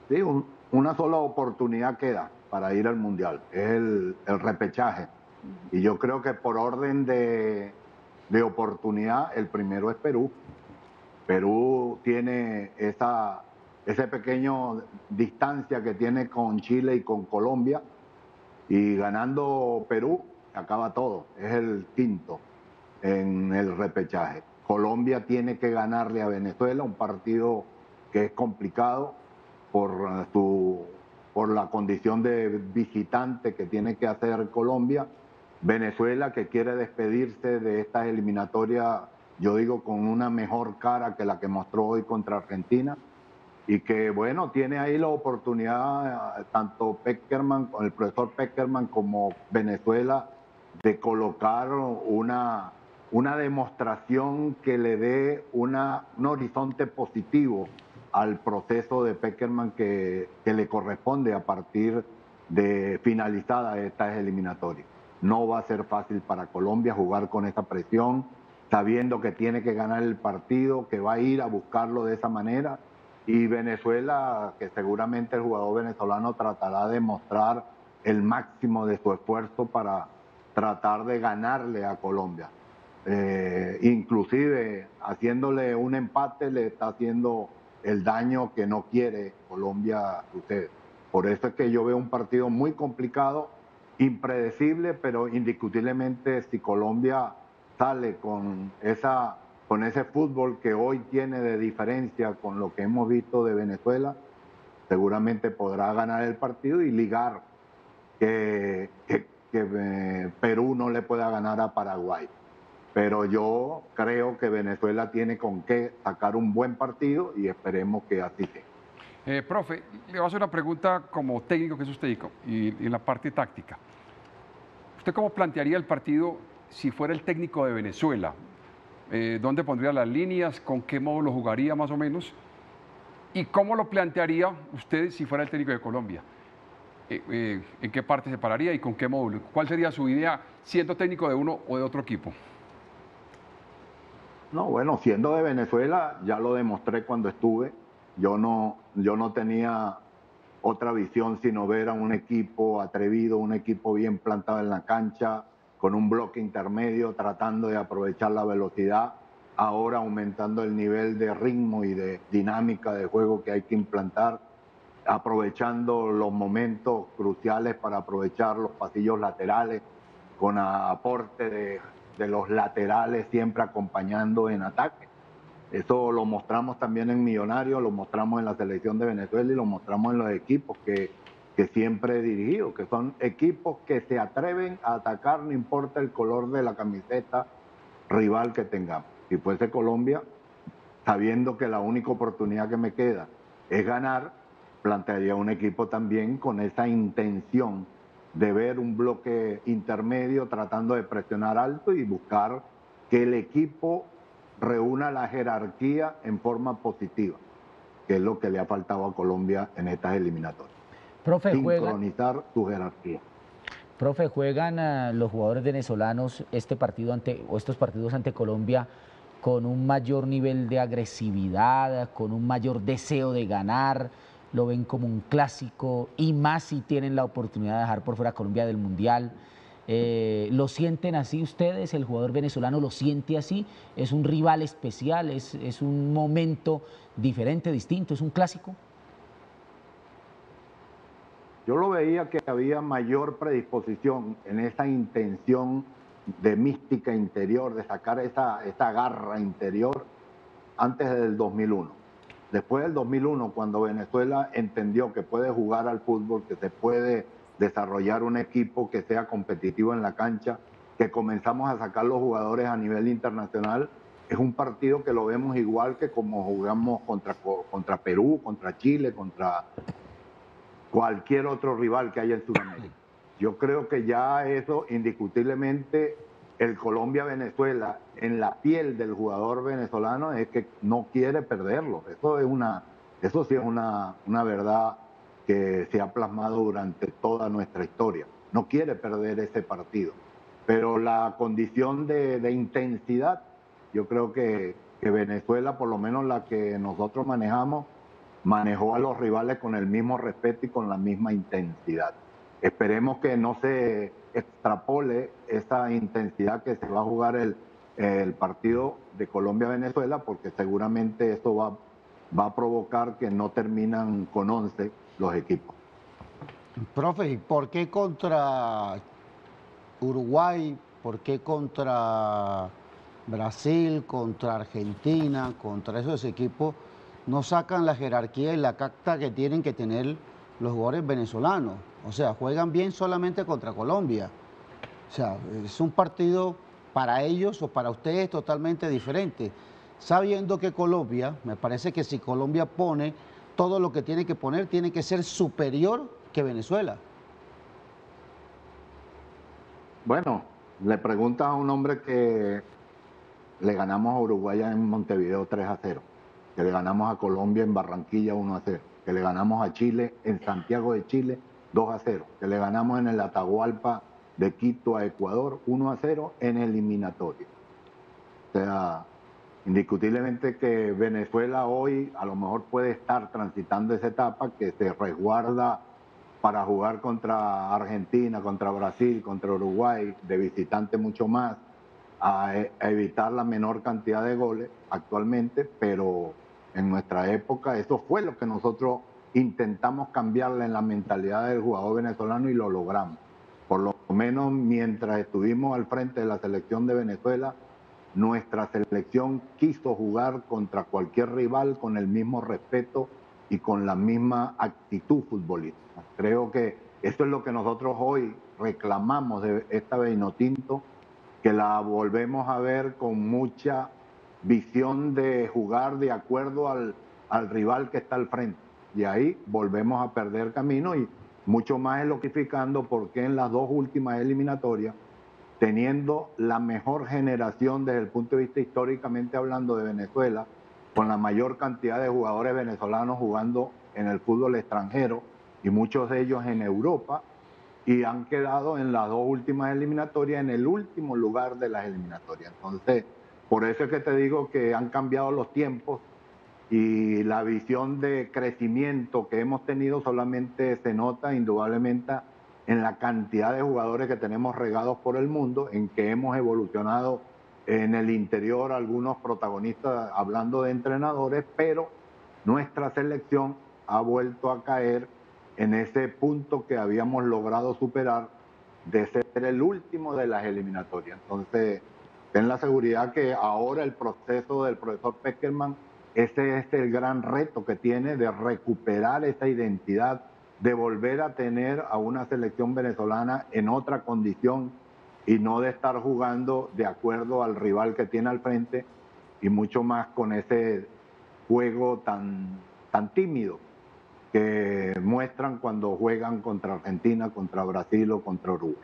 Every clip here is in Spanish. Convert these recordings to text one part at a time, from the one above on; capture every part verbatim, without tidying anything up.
Sí, un- una sola oportunidad queda para ir al Mundial, es el, el repechaje. Ujú. Y yo creo que por orden de, de oportunidad, el primero es Perú. Perú tiene esa, ese pequeño distancia que tiene con Chile y con Colombia, y ganando Perú acaba todo, es el quinto en el repechaje. Colombia tiene que ganarle a Venezuela, un partido que es complicado por, uh, su, por la condición de visitante que tiene que hacer Colombia. Venezuela, que quiere despedirse de estas eliminatorias, yo digo, con una mejor cara que la que mostró hoy contra Argentina, y que, bueno, tiene ahí la oportunidad, eh, tanto Peckerman, el profesor Peckerman, como Venezuela, de colocar una, una demostración que le dé una, un horizonte positivo al proceso de Peckerman que, que le corresponde a partir de finalizadas estas eliminatorias. No va a ser fácil para Colombia jugar con esa presión, sabiendo que tiene que ganar el partido, que va a ir a buscarlo de esa manera, y Venezuela, que seguramente el jugador venezolano tratará de mostrar el máximo de su esfuerzo para tratar de ganarle a Colombia. Eh, inclusive haciéndole un empate le está haciendo el daño que no quiere Colombia sucede. Por eso es que yo veo un partido muy complicado, impredecible, pero indiscutiblemente si Colombia sale con esa con ese fútbol que hoy tiene de diferencia con lo que hemos visto de Venezuela, seguramente podrá ganar el partido y ligar que, que, que eh, Perú no le pueda ganar a Paraguay. Pero yo creo que Venezuela tiene con qué sacar un buen partido y esperemos que así sea. Eh, profe, le voy a hacer una pregunta como técnico que es usted y, y en la parte táctica. ¿Usted cómo plantearía el partido si fuera el técnico de Venezuela? Eh, ¿Dónde pondría las líneas? ¿Con qué modo lo jugaría más o menos? ¿Y cómo lo plantearía usted si fuera el técnico de Colombia? Eh, eh, ¿En qué parte se pararía y con qué módulo? ¿Cuál sería su idea siendo técnico de uno o de otro equipo? No, bueno, siendo de Venezuela, ya lo demostré cuando estuve. Yo no, yo no tenía otra visión sino ver a un equipo atrevido, un equipo bien plantado en la cancha, con un bloque intermedio, tratando de aprovechar la velocidad, ahora aumentando el nivel de ritmo y de dinámica de juego que hay que implantar, aprovechando los momentos cruciales para aprovechar los pasillos laterales, con aporte de, de los laterales siempre acompañando en ataque. Eso lo mostramos también en Millonarios, lo mostramos en la selección de Venezuela y lo mostramos en los equipos que, que siempre he dirigido, que son equipos que se atreven a atacar, no importa el color de la camiseta rival que tengamos. Si fuese Colombia, sabiendo que la única oportunidad que me queda es ganar, plantearía un equipo también con esa intención de ver un bloque intermedio tratando de presionar alto y buscar que el equipo reúna la jerarquía en forma positiva, que es lo que le ha faltado a Colombia en estas eliminatorias. Profe, juegan, Sincronizar su jerarquía. profe, juegan ah, los jugadores venezolanos este partido ante, o estos partidos ante Colombia con un mayor nivel de agresividad, con un mayor deseo de ganar, lo ven como un clásico y más si tienen la oportunidad de dejar por fuera a Colombia del Mundial. Eh, ¿Lo sienten así ustedes? ¿El jugador venezolano lo siente así? ¿Es un rival especial? ¿Es, es un momento diferente, distinto? ¿Es un clásico? Yo lo veía que había mayor predisposición en esa intención de mística interior, de sacar esa, esa garra interior antes del dos mil uno. Después del dos mil uno, cuando Venezuela entendió que puede jugar al fútbol, que se puede desarrollar un equipo que sea competitivo en la cancha, que comenzamos a sacar los jugadores a nivel internacional, es un partido que lo vemos igual que como jugamos contra, contra Perú, contra Chile, contra cualquier otro rival que haya en Sudamérica. Yo creo que ya eso indiscutiblemente el Colombia-Venezuela en la piel del jugador venezolano es que no quiere perderlo. Eso es una, eso sí es una, una verdad que se ha plasmado durante toda nuestra historia. No quiere perder ese partido. Pero la condición de, de intensidad, yo creo que, que Venezuela, por lo menos la que nosotros manejamos, manejó a los rivales con el mismo respeto y con la misma intensidad. Esperemos que no se extrapole esa intensidad que se va a jugar el, el partido de Colombia-Venezuela, porque seguramente esto va, va a provocar que no terminan con once los equipos. Profe, ¿y por qué contra Uruguay? ¿Por qué contra Brasil, contra Argentina, contra esos equipos no sacan la jerarquía y la cacta que tienen que tener los jugadores venezolanos? O sea, juegan bien solamente contra Colombia. O sea, es un partido para ellos o para ustedes totalmente diferente. Sabiendo que Colombia, me parece que si Colombia pone todo lo que tiene que poner, tiene que ser superior que Venezuela. Bueno, le preguntas a un hombre que le ganamos a Uruguay en Montevideo tres a cero, que le ganamos a Colombia en Barranquilla uno a cero, que le ganamos a Chile en Santiago de Chile dos a cero, que le ganamos en el Atahualpa de Quito a Ecuador uno a cero en eliminatoria. O sea, indiscutiblemente que Venezuela hoy a lo mejor puede estar transitando esa etapa, que se resguarda para jugar contra Argentina, contra Brasil, contra Uruguay, de visitante mucho más, a, a evitar la menor cantidad de goles actualmente, pero en nuestra época eso fue lo que nosotros intentamos cambiarle en la mentalidad del jugador venezolano y lo logramos. Por lo menos mientras estuvimos al frente de la selección de Venezuela, nuestra selección quiso jugar contra cualquier rival con el mismo respeto y con la misma actitud futbolística. Creo que eso es lo que nosotros hoy reclamamos de esta Vinotinto, que la volvemos a ver con mucha visión de jugar de acuerdo al, al rival que está al frente. Y ahí volvemos a perder camino y mucho más elogificando porque en las dos últimas eliminatorias, teniendo la mejor generación desde el punto de vista históricamente hablando de Venezuela, con la mayor cantidad de jugadores venezolanos jugando en el fútbol extranjero y muchos de ellos en Europa, y han quedado en las dos últimas eliminatorias en el último lugar de las eliminatorias. Entonces, por eso es que te digo que han cambiado los tiempos y la visión de crecimiento que hemos tenido solamente se nota indudablemente en la cantidad de jugadores que tenemos regados por el mundo, en que hemos evolucionado en el interior algunos protagonistas hablando de entrenadores, pero nuestra selección ha vuelto a caer en ese punto que habíamos logrado superar de ser el último de las eliminatorias. Entonces, ten la seguridad que ahora el proceso del profesor Peckerman, ese es el gran reto que tiene de recuperar esa identidad, de volver a tener a una selección venezolana en otra condición y no de estar jugando de acuerdo al rival que tiene al frente y mucho más con ese juego tan, tan tímido que muestran cuando juegan contra Argentina, contra Brasil o contra Uruguay.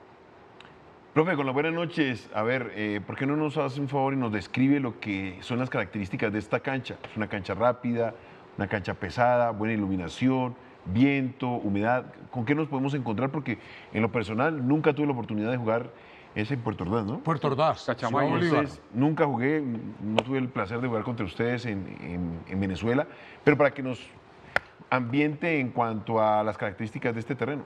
Profe, con las buenas noches. A ver, eh, ¿por qué no nos hace un favor y nos describe lo que son las características de esta cancha? Es una cancha rápida, una cancha pesada, buena iluminación, viento, humedad. ¿Con qué nos podemos encontrar? Porque en lo personal nunca tuve la oportunidad de jugar ese en Puerto Ordaz, ¿no? Puerto Ordaz, Cachamay, Ciudad Bolívar. Entonces, nunca jugué, no tuve el placer de jugar contra ustedes en, en, en Venezuela, pero para que nos ambiente en cuanto a las características de este terreno.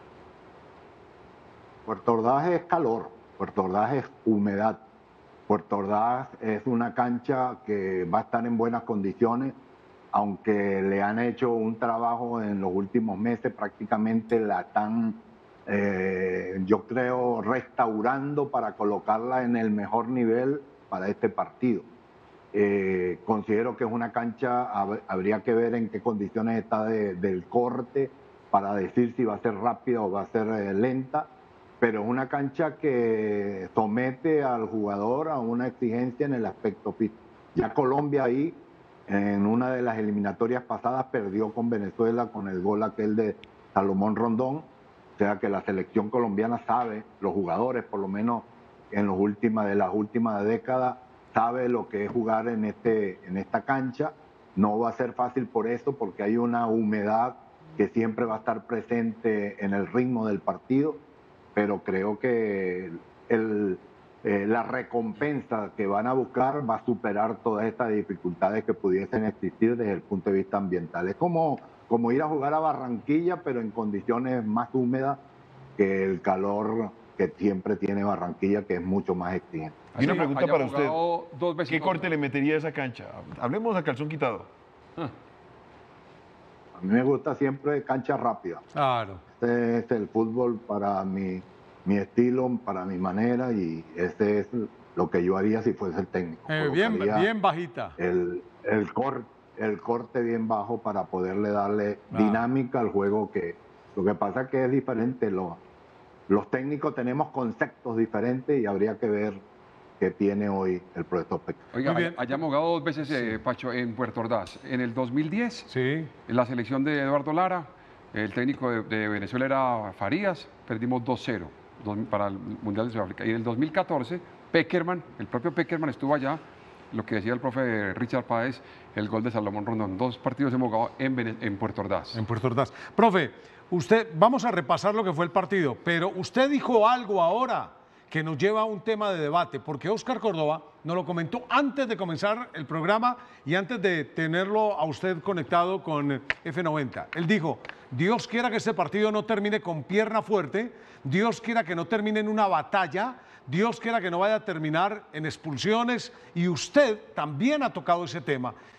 Puerto Ordaz es calor, Puerto Ordaz es humedad, Puerto Ordaz es una cancha que va a estar en buenas condiciones, aunque le han hecho un trabajo en los últimos meses, prácticamente la están, eh, yo creo, restaurando para colocarla en el mejor nivel para este partido. Eh, considero que es una cancha, hab- habría que ver en qué condiciones está de- del corte para decir si va a ser rápida o va a ser eh, lenta, pero es una cancha que somete al jugador a una exigencia en el aspecto físico. Ya Colombia ahí, en una de las eliminatorias pasadas, perdió con Venezuela con el gol aquel de Salomón Rondón, o sea que la selección colombiana sabe, los jugadores por lo menos en los últimas, de las últimas décadas, sabe lo que es jugar en, este, en esta cancha. No va a ser fácil por eso, porque hay una humedad que siempre va a estar presente en el ritmo del partido, pero creo que el, eh, la recompensa que van a buscar va a superar todas estas dificultades que pudiesen existir desde el punto de vista ambiental. Es como, como ir a jugar a Barranquilla, pero en condiciones más húmedas que el calor que siempre tiene Barranquilla, que es mucho más exigente. Y una Así, pregunta haya para jugado usted. dos veces ¿Qué dos- corte le metería a esa cancha? Hablemos a calzón quitado. A mí me gusta siempre cancha rápida. Claro. Este es el fútbol para mi, mi estilo, para mi manera, y ese es lo que yo haría si fuese el técnico. Eh, bien, Colocaría bien bajita. el, el, cor- el corte bien bajo para poderle darle Ah. dinámica al juego. Que lo que pasa es que es diferente. Los, los técnicos tenemos conceptos diferentes y habría que ver qué tiene hoy el profesor Peckerman. Oiga, Muy bien. hayamos jugado dos veces, eh, Pacho, en Puerto Ordaz. En el dos mil diez, Sí. en la selección de Eduardo Lara, el técnico de, de Venezuela era Farías, perdimos dos cero dos- para el Mundial de Sudáfrica. Y en el dos mil catorce, Peckerman, el propio Peckerman estuvo allá, lo que decía el profe Richard Páez, el gol de Salomón Rondón. Dos partidos hemos jugado en, Vene- en Puerto Ordaz. En Puerto Ordaz. Profe, usted, vamos a repasar lo que fue el partido, pero usted dijo algo ahora que nos lleva a un tema de debate, porque Óscar Córdoba nos lo comentó antes de comenzar el programa y antes de tenerlo a usted conectado con F noventa. Él dijo, Dios quiera que este partido no termine con pierna fuerte, Dios quiera que no termine en una batalla, Dios quiera que no vaya a terminar en expulsiones, y usted también ha tocado ese tema.